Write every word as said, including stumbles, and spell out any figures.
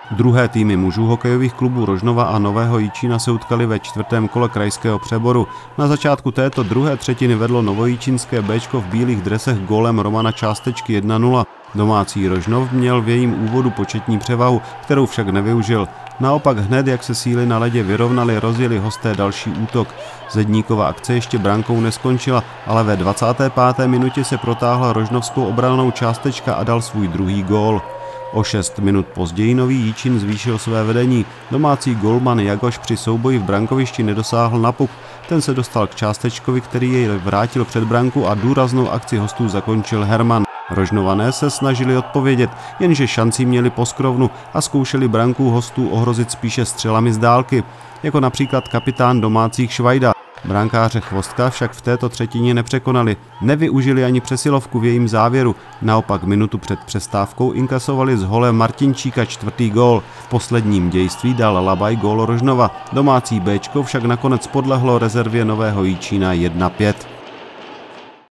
Druhé týmy mužů hokejových klubů Rožnova a Nového Jičína se utkali ve čtvrtém kole krajského přeboru. Na začátku této druhé třetiny vedlo novojičínské Béčko v bílých dresech gólem Romana Částečky jedna nula. Domácí Rožnov měl v jejím úvodu početní převahu, kterou však nevyužil. Naopak hned, jak se síly na ledě vyrovnaly, rozjeli hosté další útok. Zedníkova akce ještě brankou neskončila, ale ve dvacáté páté minutě se protáhla rožnovskou obranou Částečka a dal svůj druhý gól. O šest minut později Nový Jičín zvýšil své vedení. Domácí golman Jagoš při souboji v brankovišti nedosáhl na puk. Ten se dostal k Částečkovi, který jej vrátil před branku a důraznou akci hostů zakončil Herman. Rožnované se snažili odpovědět, jenže šanci měli poskrovnu a zkoušeli branku hostů ohrozit spíše střelami z dálky, jako například kapitán domácích Švajda. Brankáře Chvostka však v této třetině nepřekonali, nevyužili ani přesilovku v jejím závěru, naopak minutu před přestávkou inkasovali z hole Martinčíka čtvrtý gól. V posledním dějství dal Labaj gól Rožnova, domácí Béčko však nakonec podlehlo rezervě Nového Jičína jedna pět.